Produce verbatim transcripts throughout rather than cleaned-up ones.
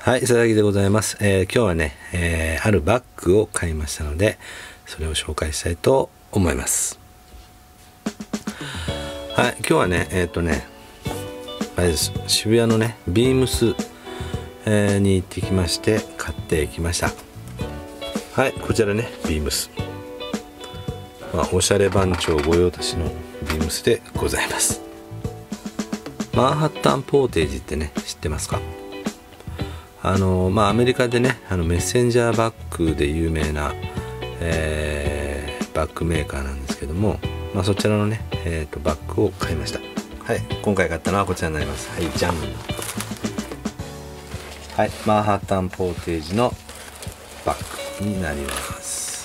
はい、佐々木でございます。えー、今日はね、えー、あるバッグを買いましたので、それを紹介したいと思います。はい、今日はね、えっとね、あれです。渋谷のね、ビームス、えー、に行ってきまして、買ってきました。はい、こちらね、ビームス。まあ、おしゃれ番長御用達のビームスでございます。マンハッタンポーテージってね、知ってますか？あのまあ、アメリカでね、あのメッセンジャーバッグで有名な、えー、バッグメーカーなんですけども、まあ、そちらのね、えー、とバッグを買いました。はい、今回買ったのはこちらになります。はい、じゃん。はい、マンハッタンポーテージのバッグになります。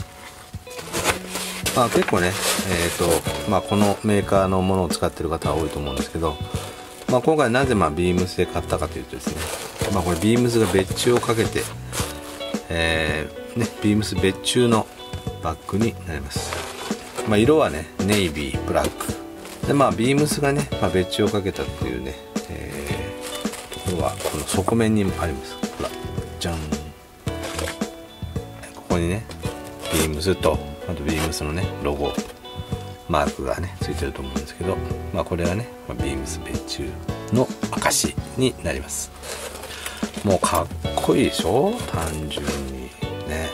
まあ、結構ね、えーとまあ、このメーカーのものを使ってる方は多いと思うんですけど、まあ、今回なぜまあビームスで買ったかというとですね、まあ、これビームスが別注をかけて、えーね、ビームス別注のバッグになります。まあ、色はねネイビーブラックで、まあ、ビームスがね、まあ、別注をかけたっていうね、えー、ところはこの側面にもあります。ほらじゃん、ここにねビームスとあとビームスのねロゴマークがねついてると思うんですけど、まあ、これはねビームス別注の証になります。もうかっこいいでしょ、単純にね。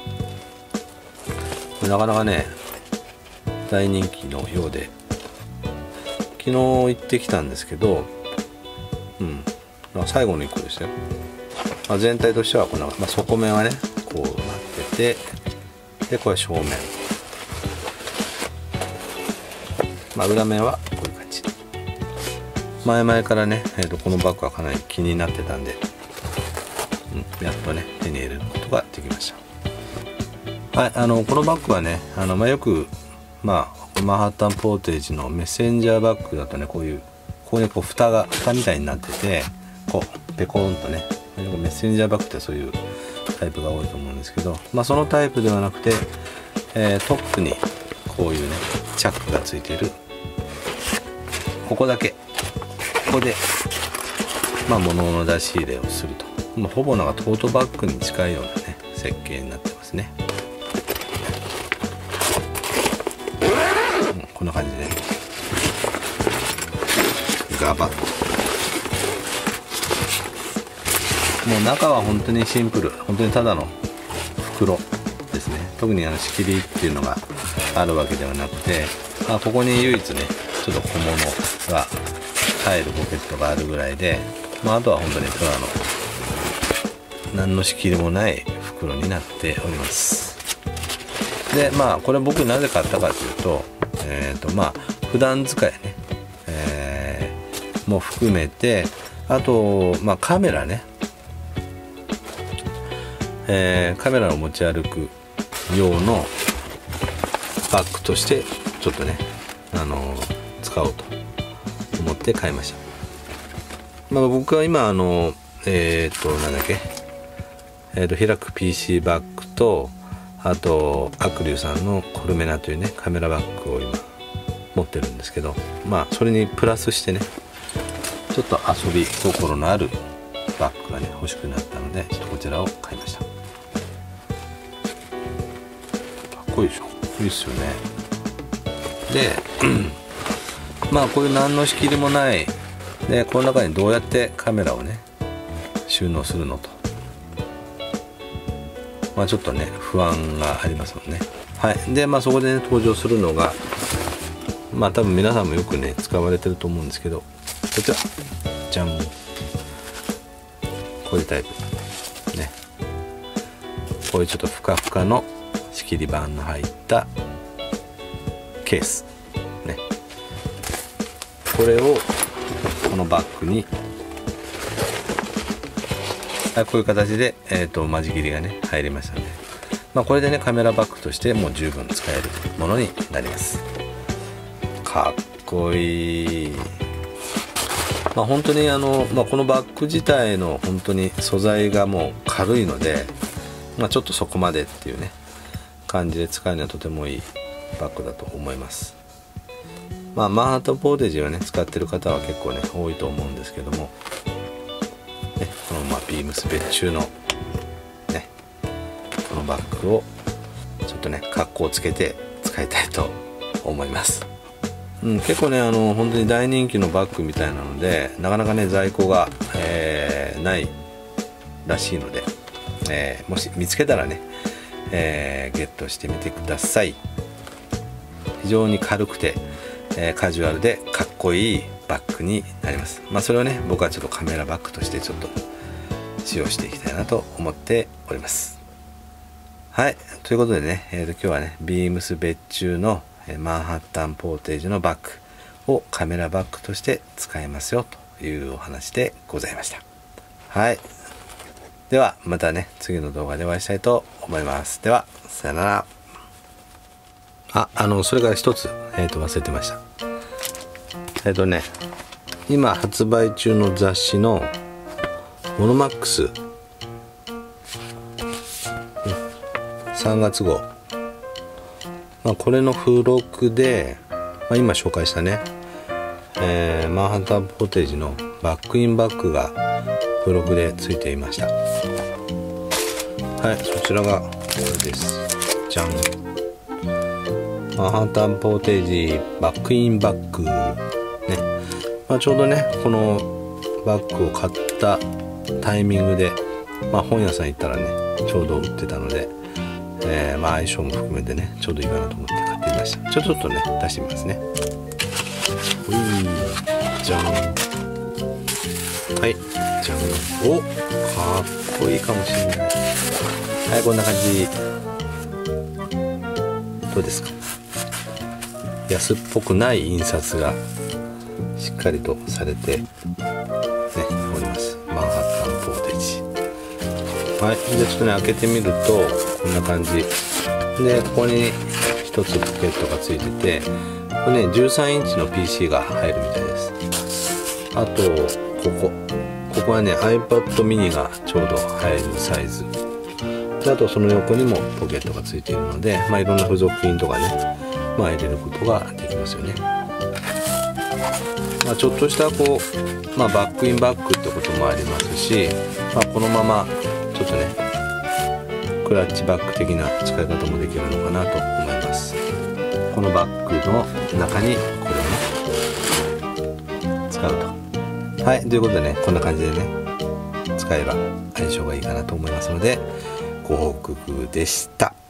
なかなかね大人気のようで、昨日行ってきたんですけど、うん、まあ、最後のいっこでしたよ。まあ、全体としてはこんな、まあ、底面はねこうなってて、でこれ正面、まあ、裏面はこういう感じ。前々からね、えー、とこのバッグはかなり気になってたんで、うん、やっとね手に入れることができました。はい、あのこのバッグはね、あの、まあ、よく、まあ、マンハッタンポーテージのメッセンジャーバッグだとね、こういうここにこう蓋が蓋みたいになってて、こうペコーンとね、メッセンジャーバッグってそういうタイプが多いと思うんですけど、まあ、そのタイプではなくて、えー、トップにこういうねチャックがついている、ここだけここで、まあ、物の出し入れをすると、まあ、ほぼなんかトートバッグに近いようなね設計になってますね。うん、こんな感じで、ね、ガバッと、もう中は本当にシンプル、本当にただの袋ですね。特にあの仕切りっていうのがあるわけではなくて、まあ、ここに唯一ねちょっと小物が入るポケットがあるぐらいで、まあ、あとは本当にただの何の仕切りもない袋になっております。でまあこれ僕なぜ買ったかというと、えっとまあ普段使いね、えー、も含めて、あとまあカメラね、えー、カメラを持ち歩く用のバッグとしてちょっとね、あのー、使おうと思って買いました。まあ、僕は今あのえっ、ー、となんだっけ、えー、と開く ピーシー バッグと、あとアクリューさんのコルメナというねカメラバッグを今持ってるんですけど、まあそれにプラスしてねちょっと遊び心のあるバッグがね欲しくなったので、ちょっとこちらを買いました。かっこいいでしょ、いいっすよね。でまあこういう何の仕切りもないで、この中にどうやってカメラをね収納するのと、まあちょっとね不安がありますもんね。はい、でまあそこでね登場するのが、まあ多分皆さんもよくね使われてると思うんですけど、こちらじゃん、こういうタイプね、こういうちょっとふかふかの仕切り板の入ったケースね、これをこのバッグに、こういう形で、えー、と間仕切りがね入りましたので、まあ、これでねカメラバッグとしてもう十分使えるものになります。かっこいい。まあ本当にあの、まあ、このバッグ自体の本当に素材がもう軽いので、まあ、ちょっとそこまでっていうね感じで使うにはとてもいいバッグだと思います。まあマンハッタンポーテージをね使ってる方は結構ね多いと思うんですけども、 このまあビームス別注のねこのバッグをちょっとね格好をつけて使いたいと思います。うん、結構ねあの本当に大人気のバッグみたいなので、なかなかね在庫が、えー、ないらしいので、えー、もし見つけたらね、えー、ゲットしてみてください。非常に軽くて、えー、カジュアルでかっこいいバッグになります。まあそれをね僕はちょっとカメラバッグとしてちょっと使用していきたいなと思っております。はい、ということでね、えー、と今日はねビームス別注のマンハッタンポーテージのバッグをカメラバッグとして使えますよというお話でございました。はい、ではまたね次の動画でお会いしたいと思います。ではさよなら。あ、あのそれから一つ、えー、と忘れてました。えっ、ー、とね今発売中の雑誌のモノマックスさんがつ号、まあ、これの付録で、まあ、今紹介したね、えー、マンハッタンポーテージのバックインバッグが付録でついていました。はい、そちらがこれです。じゃん。マンハッタンポーテージバックインバッグね、まあ、ちょうどねこのバッグを買ったタイミングで、まあ、本屋さん行ったらねちょうど売ってたので、えー、まあ相性も含めてねちょうどいいかなと思って買ってみました。ちょちょっとね出してみますね。ほいじゃん。はいじゃん。お、かっこいいかもしれない。はい、こんな感じ。どうですか。安っぽくない印刷がしっかりとされてねおります。マンハッタンポーテージ。はい、じゃあちょっとね開けてみるとこんな感じで、ここに一つポケットがついてて、これねじゅうさんインチの ピーシー が入るみたいです。あとここここはね iPad mini がちょうど入るサイズで、あとその横にもポケットがついているので、まあいろんな付属品とかねまあ入れることができますよね。まあ、ちょっとしたこう、まあ、バックインバッグってこともありますし、まあ、このままちょっとねクラッチバッグ的な使い方もできるのかなと思います。このバッグの中にこれをね使うと。はい、ということでねこんな感じでね使えば相性がいいかなと思いますのでご報告でした。